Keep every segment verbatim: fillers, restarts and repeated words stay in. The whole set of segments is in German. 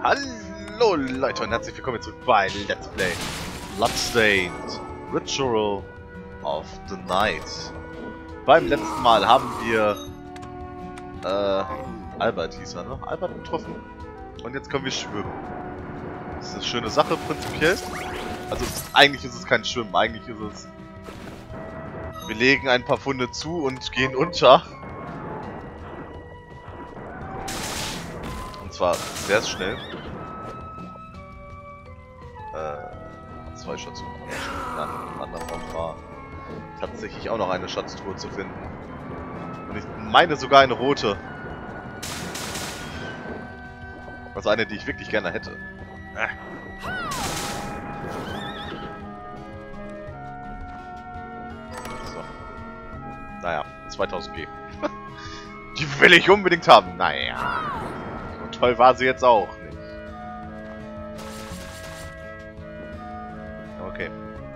Hallo Leute und herzlich willkommen zurück bei Let's Play Bloodstained Ritual of the Night. Beim letzten Mal haben wir äh, Albert hieß er, ne? Albert getroffen und jetzt können wir schwimmen. Das ist eine schöne Sache prinzipiell. Also eigentlich ist es kein Schwimmen, eigentlich ist es... Wir legen ein paar Funde zu und gehen unter. Und zwar sehr schnell. Äh, zwei Schatztruhen. Dann im anderen Raum war tatsächlich auch noch eine Schatztruhe zu finden. Und ich meine sogar eine rote. Also eine, die ich wirklich gerne hätte. Äh. So. Naja, zweitausend G. Die will ich unbedingt haben. Naja. So toll war sie jetzt auch nicht. Okay.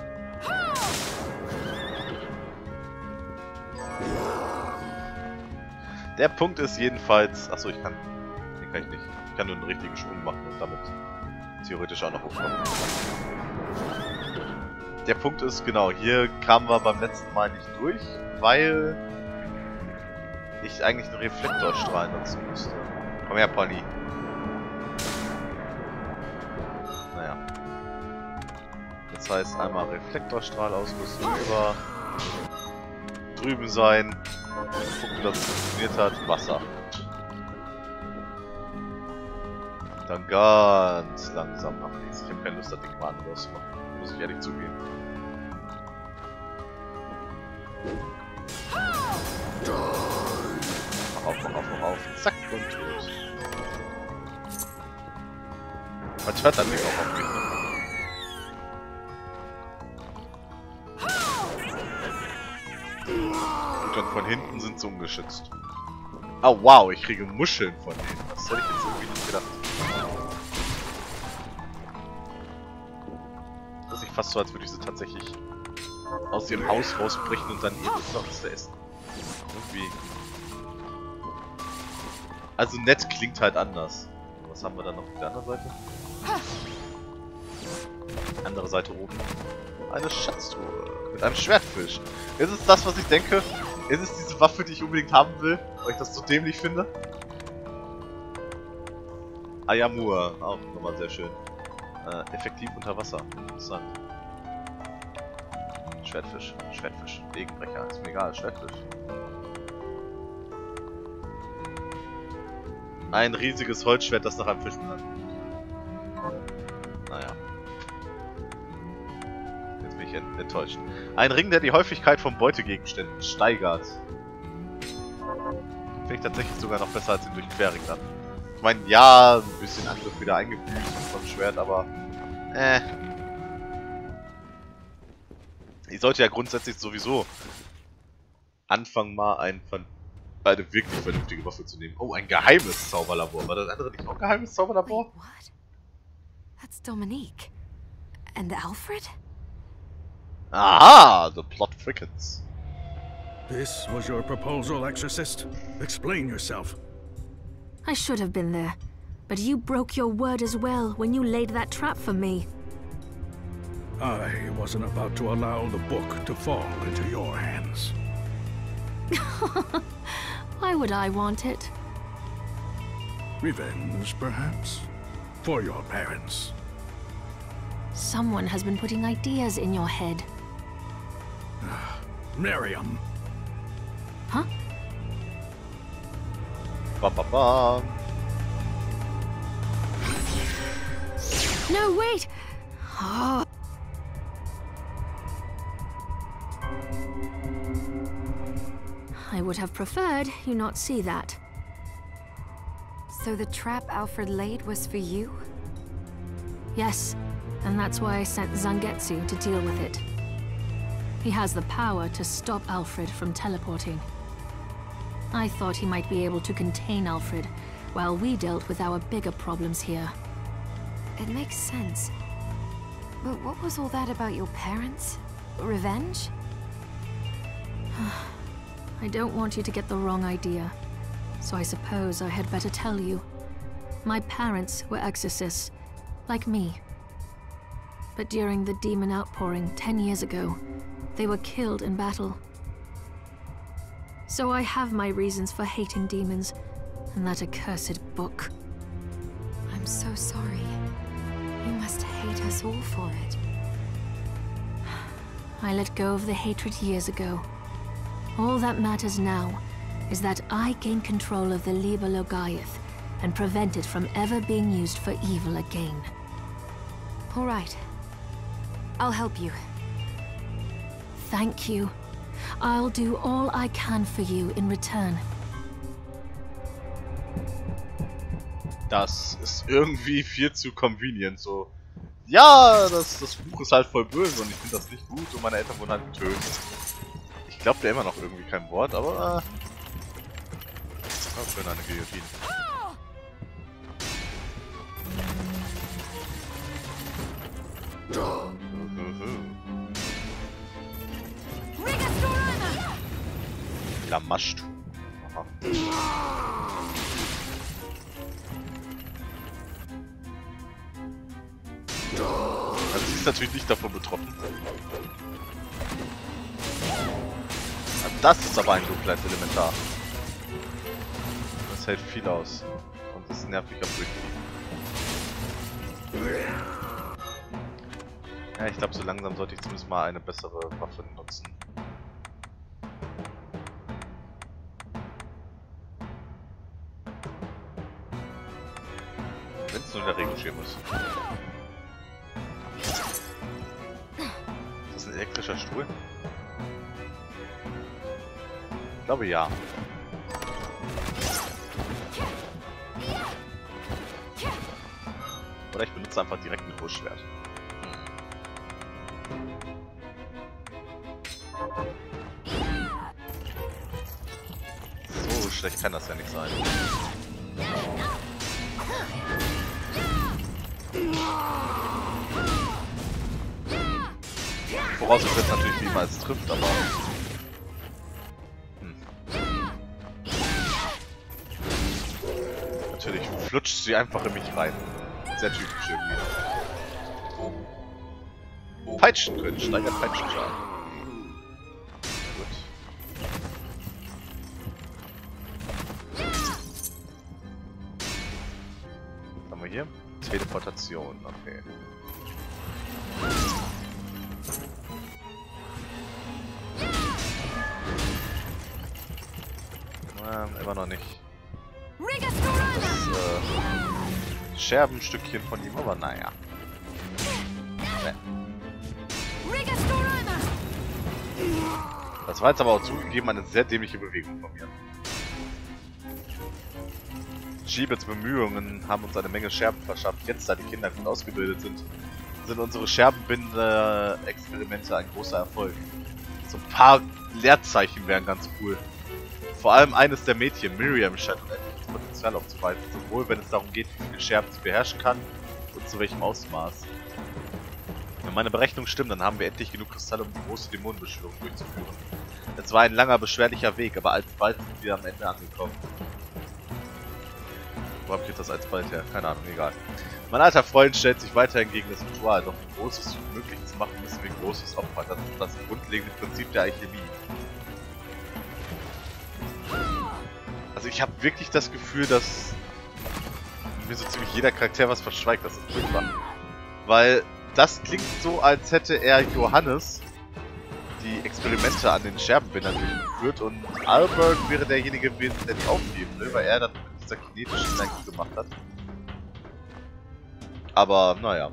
Der Punkt ist jedenfalls... Achso, ich kann... Den kann ich nicht. Ich kann nur einen richtigen Schwung machen und damit theoretisch auch noch hochkommen. Der Punkt ist, genau, hier kamen wir beim letzten Mal nicht durch, weil ich eigentlich einen Reflektorstrahl nutzen müsste. Komm her, Pony. Naja. Das heißt, einmal Reflektorstrahl ausrüsten, über drüben sein, gucken, dass es funktioniert hat, Wasser. Dann ganz langsam nach links. Ich habe keine Lust, das Ding mal anders zu machen. Muss ich ehrlich zugeben. Mach auf, mach auf, mach auf. Zack und tot. Man hört dann nicht auch auf mich. Und dann von hinten sind sie ungeschützt. Oh wow, ich kriege Muscheln von denen. Das hätte ich jetzt irgendwie nicht gedacht. Das ist fast so, als würde ich sie tatsächlich aus ihrem Haus rausbrechen und dann eben noch was zu essen. Irgendwie. Also nett klingt halt anders. Was haben wir dann noch auf der anderen Seite? Andere Seite oben. Eine Schatztruhe mit einem Schwertfisch. Ist es das, was ich denke? Ist es diese Waffe, die ich unbedingt haben will, weil ich das so dämlich finde? Ayamua, auch nochmal sehr schön. Äh, effektiv unter Wasser. Interessant. Schwertfisch, Schwertfisch, Wegenbrecher, ist mir egal, Schwertfisch. Ein riesiges Holzschwert, das nach einem Fisch benannt. Naja. Jetzt bin ich ent enttäuscht. Ein Ring, der die Häufigkeit von Beutegegenständen steigert. Finde ich tatsächlich sogar noch besser als den Durchquerring dann. Ich meine, ja, ein bisschen Angriff wieder eingebüßt vom Schwert, aber äh. Ich sollte ja grundsätzlich sowieso anfangen, mal ein, eine wirklich vernünftige Waffe zu nehmen. Oh, ein geheimes Zauberlabor. War das andere nicht auch ein geheimes Zauberlabor? Wait, what? That's Dominique. And Alfred? Aha, the plot thickens. This was your proposal, Exorcist? Explain yourself. I should have been there, but you broke your word as well when you laid that trap for me. I wasn't about to allow the book to fall into your hands. Why would I want it? Revenge, perhaps? For your parents. Someone has been putting ideas in your head. Miriam. Huh? Ba ba ba. No, wait! Oh. I would have preferred you not see that. So the trap Alfred laid was for you? Yes, and that's why I sent Zangetsu to deal with it. He has the power to stop Alfred from teleporting. I thought he might be able to contain Alfred, while we dealt with our bigger problems here. It makes sense. But what was all that about your parents? Revenge? I don't want you to get the wrong idea, so I suppose I had better tell you. My parents were exorcists, like me. But during the demon outpouring ten years ago, they were killed in battle. So I have my reasons for hating demons, and that accursed book. I'm so sorry. You must hate us all for it. I let go of the hatred years ago. All that matters now is that I gain control of the Liber Logaeth and prevent it from ever being used for evil again. All right. I'll help you. Thank you. I'll do all I can for you in return. Das ist irgendwie viel zu convenient, so. Ja, das, das Buch ist halt voll böse und ich finde das nicht gut und meine Eltern wurden halt getötet. Ich glaube da immer noch irgendwie kein Wort, aber... Äh, oh, schön, eine Guillotine. Lamashtu. Aha. Also sie ist natürlich nicht davon betroffen. Das ist aber ein dunkles Elementar. Das hält viel aus. Und ist nervig am Durchgehen. Ja, ich glaube, so langsam sollte ich zumindest mal eine bessere Waffe nutzen. Wenn es nur der Regenschirm ist. Ist das ein elektrischer Stuhl? Ich glaube ja. Oder ich benutze einfach direkt ein Großschwert. So schlecht kann das ja nicht sein. Vorausgesetzt natürlich, wie man es trifft, aber... Hm. Natürlich flutscht sie einfach in mich rein. Sehr typisch irgendwie. Peitschen können, steigert Peitschenschaden. Gut. Was haben wir hier? Teleportation, okay. Ähm, immer noch nicht. Das äh, Scherbenstückchen von ihm, aber naja. Nee. Das war jetzt aber auch zugegeben eine sehr dämliche Bewegung von mir. Sheebets Bemühungen haben uns eine Menge Scherben verschafft. Jetzt, da die Kinder gut ausgebildet sind, sind unsere Scherbenbinder-Experimente ein großer Erfolg. So ein paar Leerzeichen wären ganz cool. Vor allem eines der Mädchen, Miriam, scheint unendliches Potenzial aufzuweisen, sowohl wenn es darum geht, wie viele Scherben sie beherrschen kann und zu welchem Ausmaß. Wenn meine Berechnungen stimmen, dann haben wir endlich genug Kristalle, um die große Dämonenbeschwörung durchzuführen. Es war ein langer, beschwerlicher Weg, aber alsbald sind wir am Ende angekommen. Wo hab ich jetzt das alsbald her? Keine Ahnung, egal. Mein alter Freund stellt sich weiterhin gegen das Ritual, doch um Großes möglich zu machen, müssen wir Großes opfern. Das ist das grundlegende Prinzip der Alchemie. Also ich habe wirklich das Gefühl, dass mir so ziemlich jeder Charakter was verschweigt. Das ist furchtbar. Weil das klingt so, als hätte er Johannes die Experimente an den Scherbenbindern durchgeführt und Albert wäre derjenige gewesen, der die aufgeben will, weil er das mit dieser kinetischen Energie gemacht hat. Aber naja.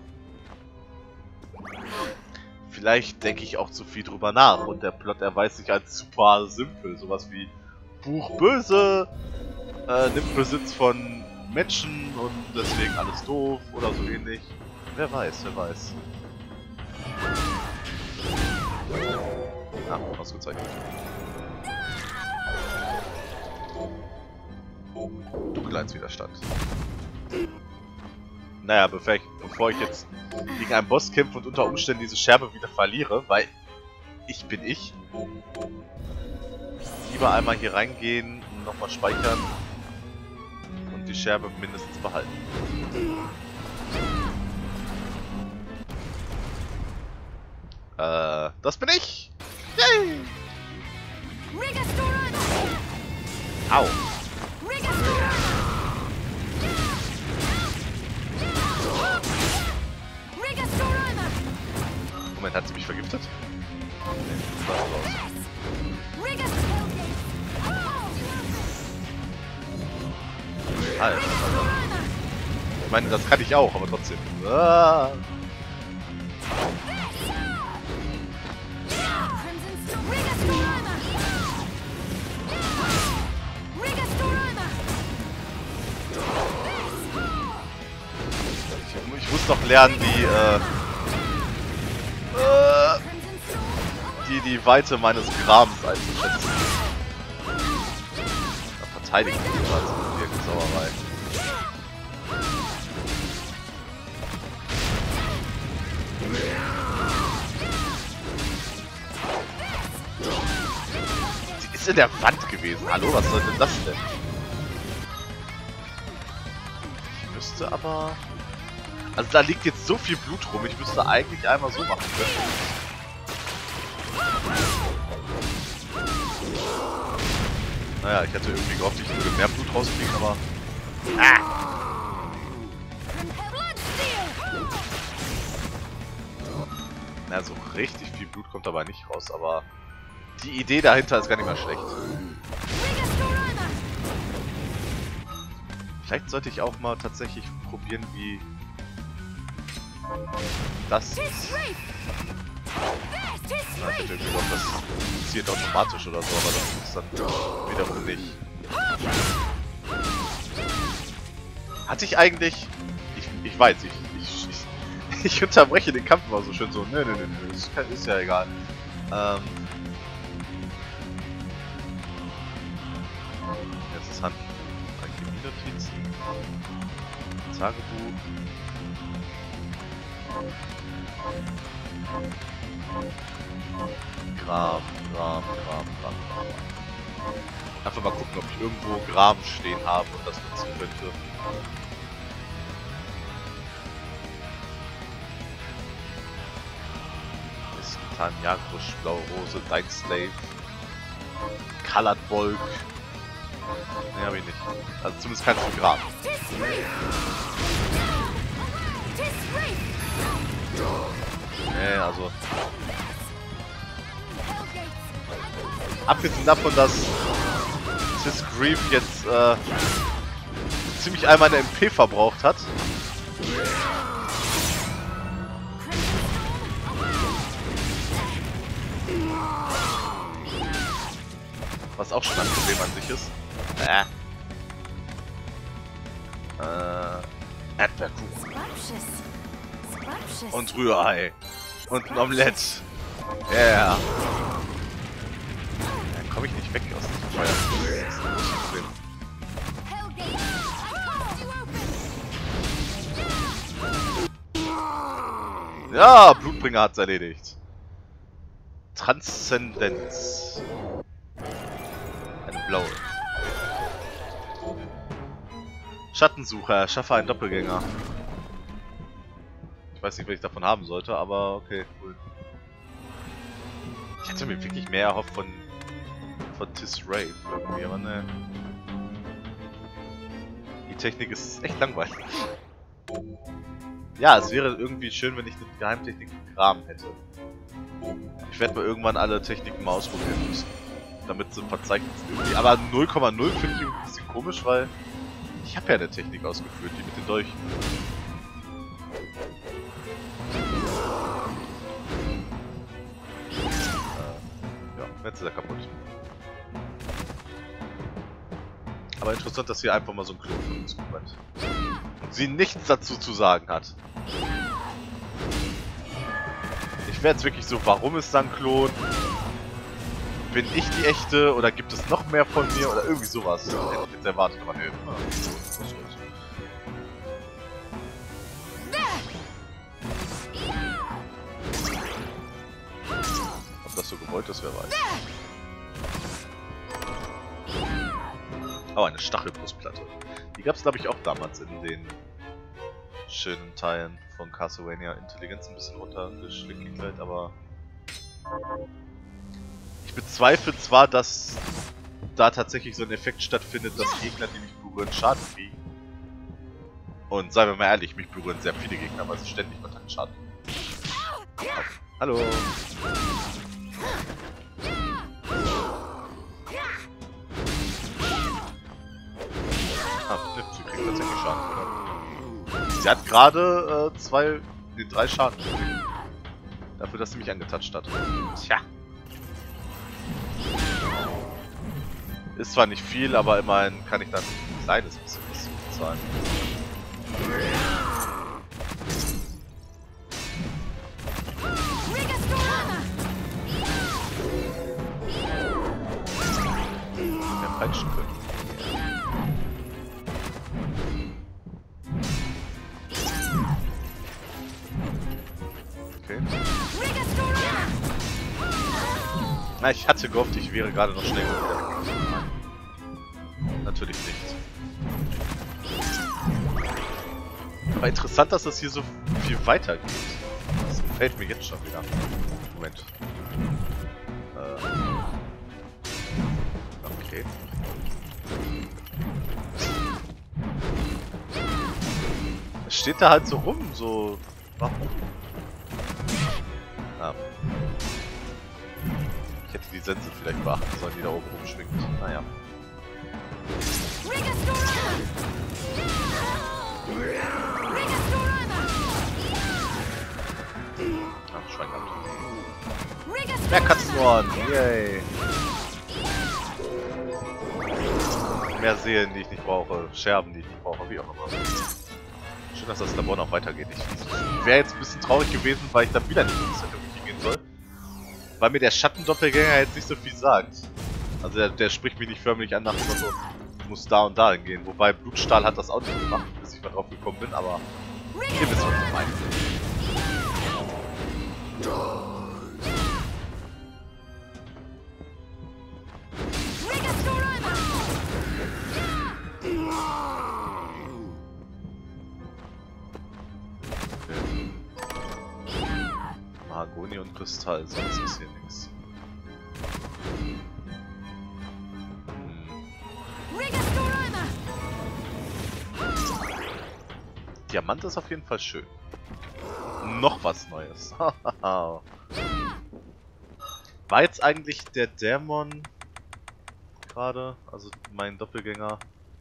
Vielleicht denke ich auch zu viel drüber nach und der Plot erweist sich als super simpel. Sowas wie Buch böse, äh, nimmt Besitz von Menschen und deswegen alles doof oder so ähnlich. Wer weiß, wer weiß. Ah, ausgezeichnet. Dunkelheitswiderstand. Naja, bevor ich, bevor ich jetzt gegen einen Boss kämpfe und unter Umständen diese Scherbe wieder verliere, weil ich bin ich. Lieber einmal hier reingehen, nochmal speichern und die Scherbe mindestens behalten. Äh, das bin ich! Yay! Au! Moment, hat sie mich vergiftet? Nee, das sah so aus. Alter, Alter. Ich meine, das kann ich auch, aber trotzdem. Ah. Ich, ich muss noch lernen, die, äh, äh, die, die Weite meines Grabens einzuschätzen. Da verteidigen die gerade. Sauerei. Sie ist in der Wand gewesen. Hallo, was soll denn das denn? Ich müsste aber... Also da liegt jetzt so viel Blut rum. Ich müsste eigentlich einmal so machen können. Naja, ich hatte irgendwie gehofft, ich würde mehr Blut rauskriegen, aber... Ah! Na, so richtig viel Blut kommt dabei nicht raus, aber... Die Idee dahinter ist gar nicht mal schlecht. Vielleicht sollte ich auch mal tatsächlich probieren, wie... Das... Na, ich hätte irgendwie gedacht, das passiert automatisch oder so, aber das ist dann wiederum nicht. Hatte ich eigentlich... Ich, ich weiß, ich, ich, ich, ich unterbreche den Kampf immer so schön so. Nö, nö, nö, nö, ist, ist ja egal. Ähm... Jetzt ist Hand. Alchemie-Notizen. Tagebuch. Graben, Graben, Graben, Graben, Graben. Einfach mal gucken, ob ich irgendwo Graben stehen habe und das nutzen könnte. Titan, Jagdbusch, Blaue Rose, Dein Slave, Colored Volk. Ne, hab ich nicht. Also zumindest keins für Graben. Nee, also... Abgesehen davon, dass Tis Grief jetzt äh, ziemlich all meine M P verbraucht hat. Was auch schon ein Problem an sich ist. Äh. Äh. Erdbeerkuchen. Und Rührei. Und ein Omelett. Yeah. Dann komme ich nicht weg aus diesem Feuer. Das ist ein großes Problem. Ja, Blutbringer hat's erledigt. Transzendenz. Eine blaue. Schattensucher, schaffe einen Doppelgänger. Ich weiß nicht, was ich davon haben sollte, aber okay, cool. Ich hätte mir wirklich mehr erhofft von von Tis Rave irgendwie, aber ne. Die Technik ist echt langweilig. Ja, es wäre irgendwie schön, wenn ich eine Geheimtechnik im Graben hätte. Ich werde mal irgendwann alle Techniken mal ausprobieren müssen, damit sie verzeichnet sind irgendwie. Aber null Komma null finde ich ein bisschen komisch, weil ich habe ja eine Technik ausgeführt, die mit den Dolchen. Äh, ja, jetzt ist er kaputt. Aber interessant, dass hier einfach mal so ein Klon von uns kommt. Und sie nichts dazu zu sagen hat. Ich wäre jetzt wirklich so, warum ist da ein Klon? Bin ich die echte oder gibt es noch mehr von mir oder irgendwie sowas? Hätte ich jetzt erwartet, aber ne. Ob das so gewollt ist, wer weiß. Oh, eine Stachelbrustplatte. Die Die gab es, glaube ich, auch damals in den schönen Teilen von Castlevania. Intelligenz ein bisschen runtergeschickt, aber ich bezweifle zwar, dass da tatsächlich so ein Effekt stattfindet, dass Gegner, die mich berühren, Schaden kriegen. Und seien wir mal ehrlich, mich berühren sehr viele Gegner, weil sie ständig Kontaktschaden kriegen. Hallo! Ah, ne, sie kriegt tatsächlich Schaden, oder? Sie hat gerade äh, zwei, nee, drei Schaden gekriegt. Dafür, dass sie mich angetatscht hat. Tja. Ist zwar nicht viel, aber immerhin kann ich dann ein kleines bisschen was bezahlen. Mehr peitschen können. Okay. Na, ich hatte gehofft, ich wäre gerade noch schnell genug. Natürlich nicht. Aber interessant, dass das hier so viel weiter geht. Das gefällt mir jetzt schon wieder. Moment. Äh. Okay. Es steht da halt so rum, so... Warum? Ah. Ich hätte die Sense vielleicht beachten sollen, die da oben rumschwingt. Naja. Ach, Schwein gehabt. Mehr Katzenohren! Yay! Mehr Seelen, die ich nicht brauche. Scherben, die ich nicht brauche. Wie auch immer. Schön, dass das Labor noch weitergeht. Ich wäre jetzt ein bisschen traurig gewesen, weil ich dann wieder nicht wusste, wo ich gehen soll. Weil mir der Schattendoppelgänger jetzt nicht so viel sagt. Also der, der spricht mich nicht förmlich an nach dem Motto, du musst da und da hingehen. Wobei Blutstahl hat das auch nicht gemacht, bis ich mal drauf gekommen bin, aber ihr wisst, was ich meine. Mahagoni und Kristall, sonst ist hier nichts. Diamant ist auf jeden Fall schön. Noch was Neues. War jetzt eigentlich der Dämon gerade, also mein Doppelgänger?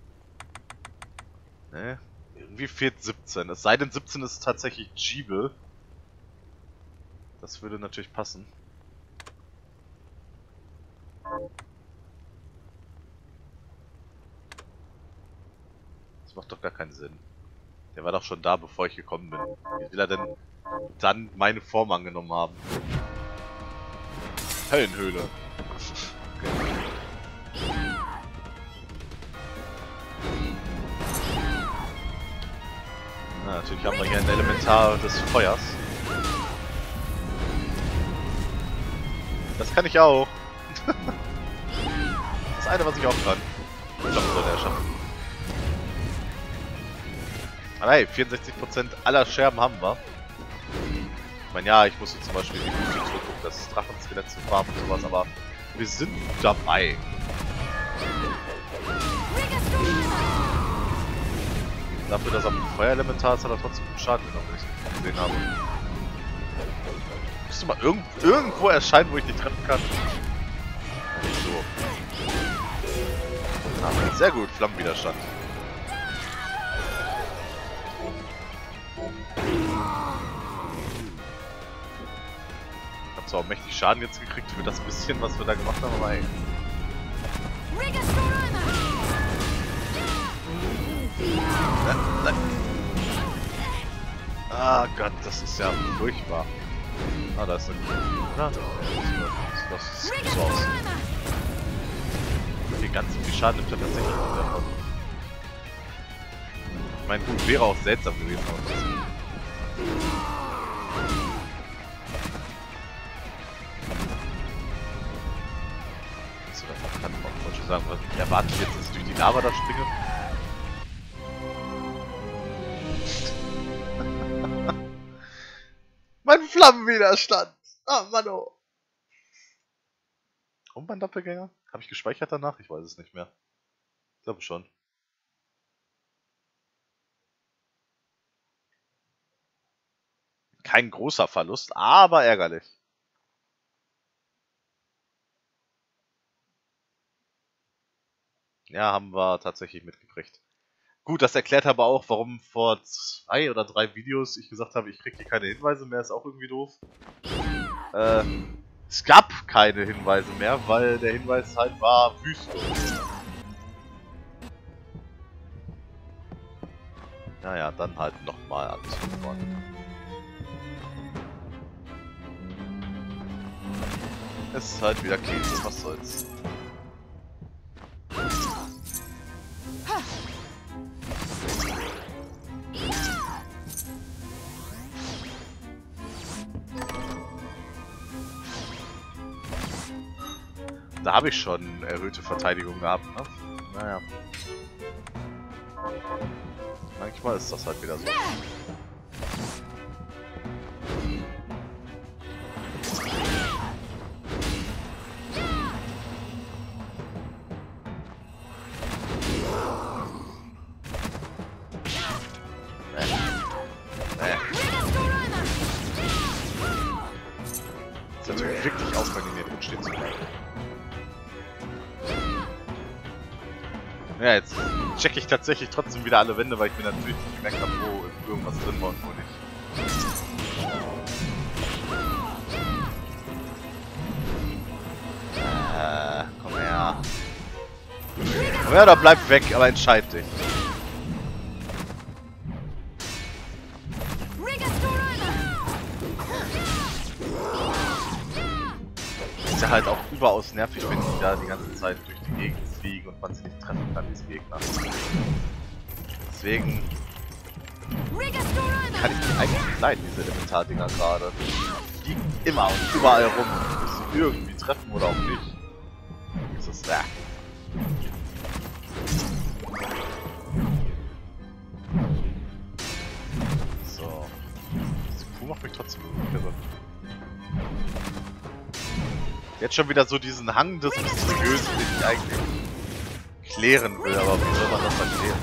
Ne? Irgendwie fehlt siebzehn. Es sei denn, siebzehn ist tatsächlich Jeeble. Das würde natürlich passen. Das macht doch gar keinen Sinn. Der war doch schon da, bevor ich gekommen bin. Wie will er denn dann meine Form angenommen haben? Höllenhöhle. Okay. Na, natürlich haben wir hier ein Elementar des Feuers. Das kann ich auch. Das eine, was ich auch kann. Ich glaube, soll der schaffen. Aber hey, vierundsechzig Prozent aller Scherben haben wir. Ich meine, ja, ich muss jetzt zum Beispiel die Wüste zurückgucken, das Drachenskelett zu farmen und sowas, aber wir sind dabei. Dafür, dass er ein Feuerelementar ist, hat er trotzdem gut Schaden genommen, wenn ich es gesehen habe. Müsste mal irgend irgendwo erscheinen, wo ich die treffen kann. So. Ah, sehr gut, Flammenwiderstand. Ich hab zwar auch mächtig Schaden jetzt gekriegt für das bisschen, was wir da gemacht haben, aber ey. Nein, nein. Ah Gott, das ist ja furchtbar. Ah, da ist eine Granate. Das sieht so aus. Okay, ganz so viel Schaden nimmt er tatsächlich nicht davon. Ich meine, gut, wäre auch seltsam gewesen. So, das kann man schon sagen, was ich erwarte jetzt, dass ich durch die Lava da springe. Mein Flammenwiderstand! Ah, Mann, oh. Und mein Doppelgänger? Habe ich gespeichert danach? Ich weiß es nicht mehr. Ich glaube schon. Kein großer Verlust, aber ärgerlich. Ja, haben wir tatsächlich mitgekriegt. Gut, das erklärt aber auch, warum vor zwei oder drei Videos ich gesagt habe, ich kriege hier keine Hinweise mehr, ist auch irgendwie doof. Äh, es gab keine Hinweise mehr, weil der Hinweis halt war Wüste. Naja, dann halt nochmal alles von vorne. Es ist halt wieder Käse, was soll's. Da habe ich schon erhöhte Verteidigung gehabt, ne? Naja. Manchmal ist das halt wieder so. Ist natürlich wirklich aufwendig, hier drin stehen zu bleiben. Ja, jetzt checke ich tatsächlich trotzdem wieder alle Wände, weil ich mir natürlich nicht gemerkt habe, wo irgendwas drin war und wo nicht. Äh, komm her. Komm her oder bleib weg, aber entscheid dich. Ist ja halt auch überaus nervig, wenn die da die ganze Zeit durch die Gegend fliegen und man sie nicht treffen kann, diese Gegner. Deswegen kann ich die eigentlich nicht leiden, diese Elementardinger gerade. Die fliegen immer und überall rum. Ich muss sie irgendwie treffen oder auch nicht. Das ist äh. So. Diese Kuh macht mich trotzdem irre. Jetzt schon wieder so diesen Hang des Mysteriösen, den ich eigentlich klären will, aber wie soll man das erklären?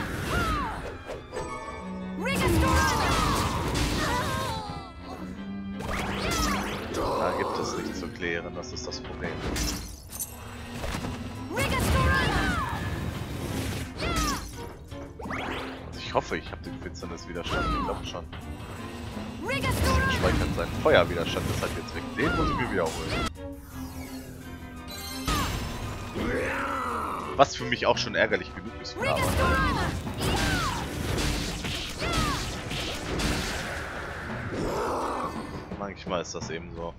Da gibt es nichts zu klären, das ist das Problem. Also ich hoffe, ich habe den Finsterniswiderstand, ich glaube schon. Speichert seinen Feuerwiderstand, das hat jetzt weg. Den muss ich mir wiederholen. Was für mich auch schon ärgerlich genug ist, aber manchmal ist das eben so.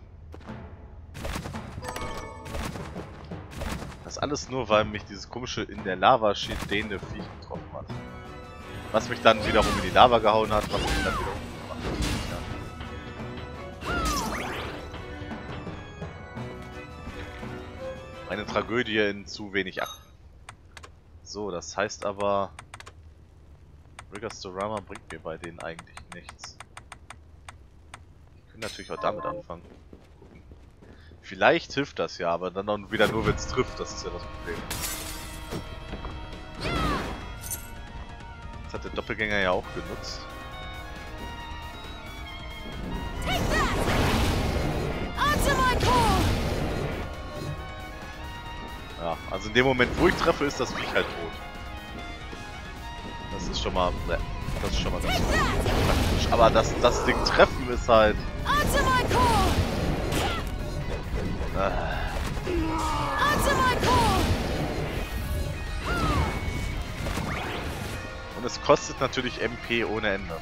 Das alles nur, weil mich dieses komische in der Lava stehende Viech getroffen hat. Was mich dann wiederum in die Lava gehauen hat, was mich dann wiederum gemacht hat. Ja. Eine Tragödie in zu wenig Akten. So, das heißt aber, Rigastorama bringt mir bei denen eigentlich nichts. Ich könnte natürlich auch damit anfangen. Gucken. Vielleicht hilft das ja, aber dann auch wieder nur, wenn es trifft. Das ist ja das Problem. Das hat der Doppelgänger ja auch genutzt. Ja, also in dem Moment, wo ich treffe, ist das Viech halt tot. Das ist schon mal, ne, das ist schon mal ganz praktisch. Aber das, das Ding treffen ist halt. Äh. Und es kostet natürlich M P ohne Ende.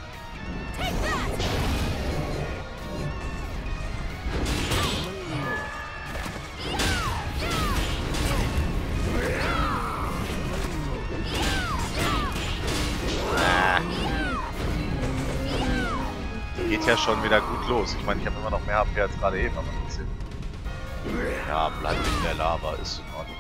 Geht ja schon wieder gut los. Ich meine, ich habe immer noch mehr H P als gerade eben, aber trotzdem. Ja, bleibt in der Lava, ist in Ordnung.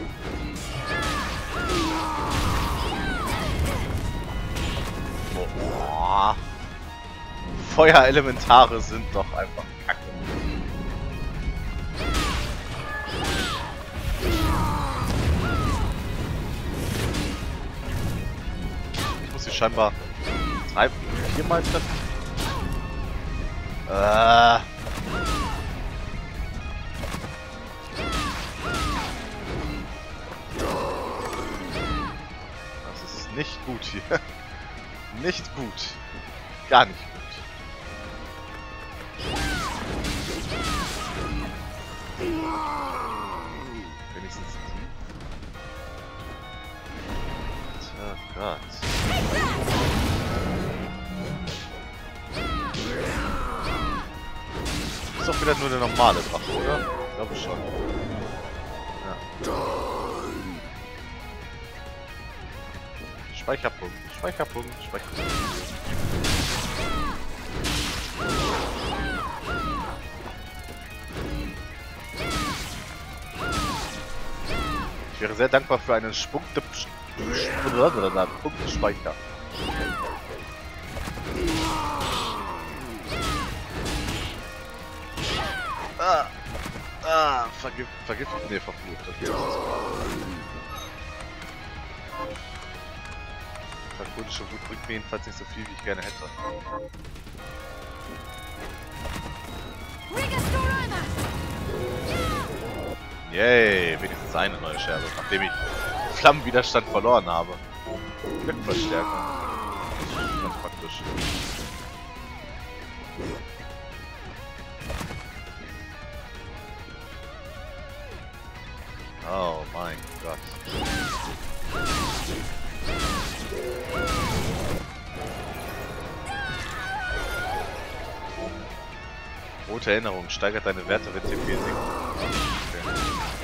Oh. Feuerelementare sind doch einfach kacke. Ich muss sie scheinbar drei, viermal treffen. Äh. Das ist nicht gut hier. Nicht gut. Gar nicht gut. Wenigstens die. Oh Gott. Ist doch wieder nur eine normale Drache, oder? Ich glaube schon. Ja. Speicherpunkt, Speicherpunkt, Speicherpunkt. Ich wäre sehr dankbar für einen Spunkte... Punktespeicher. Ah, ah, vergift, vergiftet, ne, verflucht. Okay, das ist Drakonische Wut bringt mir jedenfalls nicht so viel, wie ich gerne hätte. Yay, wenigstens eine neue Scherbe, nachdem ich Flammenwiderstand verloren habe. Glückverstärkung. Ganz praktisch. Oh mein Gott. Rote Erinnerung steigert deine Werte, wenn T P sinkt. Okay.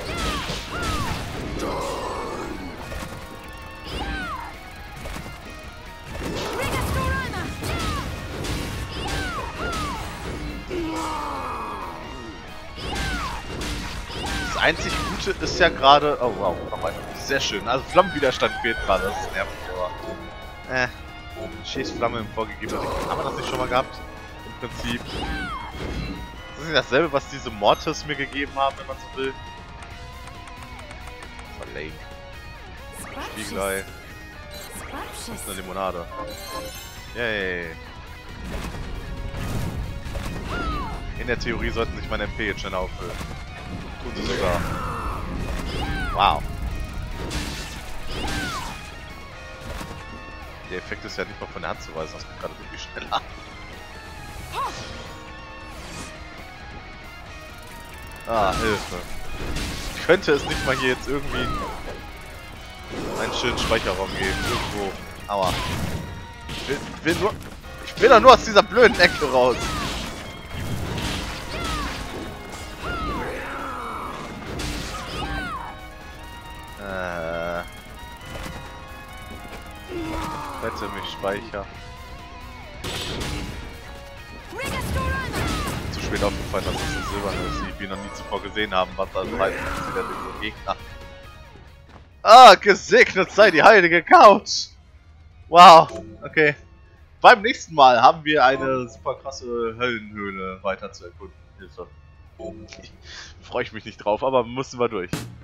Das einzig Gute ist ja gerade... Oh wow, noch einer. Sehr schön. Also Flammenwiderstand fehlt gerade, das ist nervig, aber... Äh. Schießflamme im vorgegebenen Richtung. Haben wir das nicht schon mal gehabt? Im Prinzip. Das ist nicht dasselbe, was diese Mortis mir gegeben haben, wenn man so will. Das war lame. Spiegelei. Das ist eine Limonade. Yay. In der Theorie sollten sich meine M P jetzt schneller auffüllen. Tun sie sogar. Wow. Der Effekt ist ja nicht mal von der Hand zu weisen, das geht gerade wirklich schneller. Ah, Hilfe. Ich könnte es nicht mal hier jetzt irgendwie einen schönen Speicherraum geben. Irgendwo. Aua. Ich will, ich will nur... Ich will doch nur aus dieser blöden Ecke raus. Äh... Rette mich, Speicher. Zu spät aufgefallen, dass das ein Silbern ist, die wir noch nie zuvor gesehen haben, was da so heißt, ist wieder der Gegner. Ah, gesegnet sei die heilige Couch! Wow, okay. Beim nächsten Mal haben wir eine super krasse Höllenhöhle weiter zu erkunden. Hilfe. Freue ich mich nicht drauf, aber müssen wir durch.